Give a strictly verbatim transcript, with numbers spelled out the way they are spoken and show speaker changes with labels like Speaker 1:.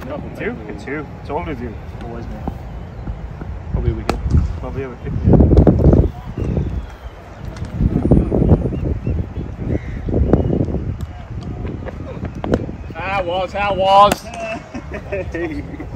Speaker 1: No,
Speaker 2: two? Hit two. It's all to do.
Speaker 1: Always me. Probably a wicket.
Speaker 2: Probably a wicket.
Speaker 1: How was, how was?